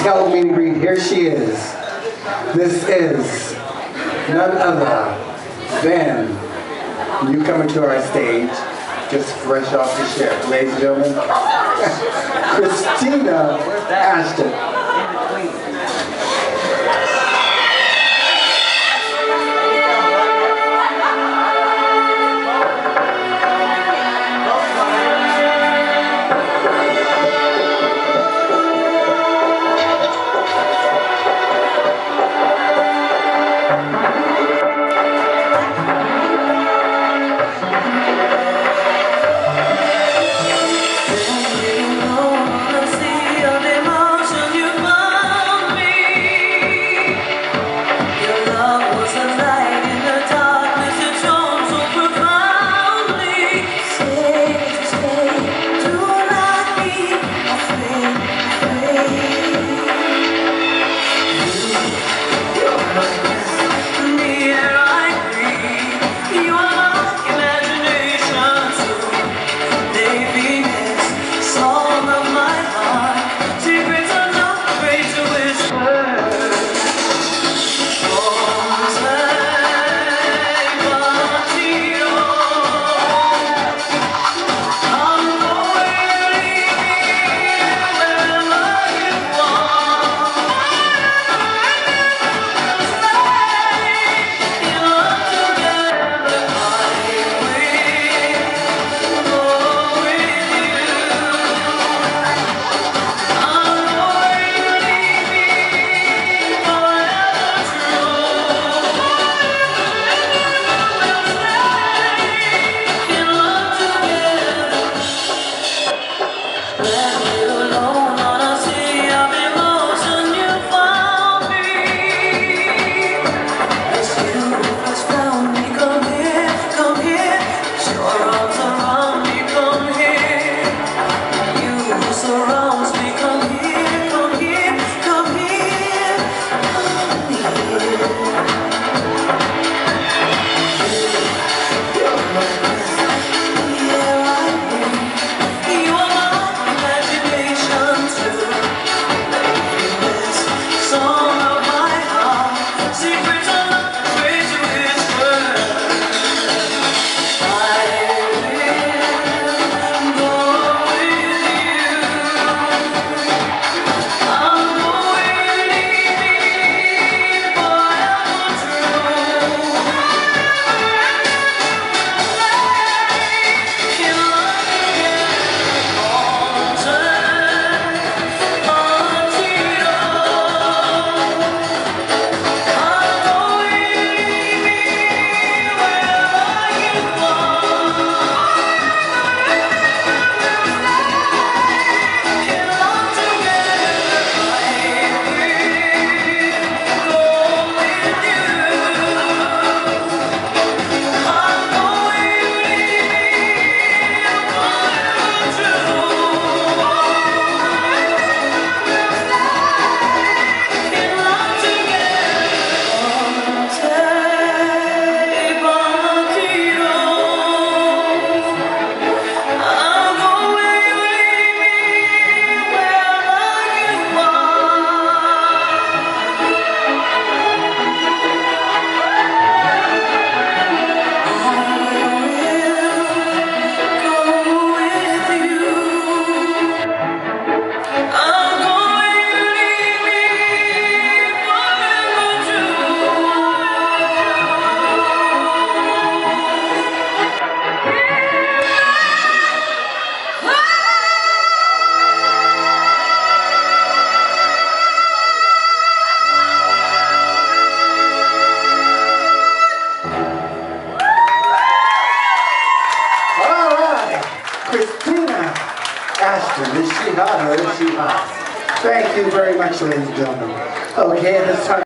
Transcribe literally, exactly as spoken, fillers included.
Tell me to read. Here she is. This is none other than you coming to our stage, just fresh off the ship, ladies and gentlemen, Christina Ashton. Christina Ashton, is she hot or is she hot? Thank you very much, ladies and gentlemen. Okay, this time.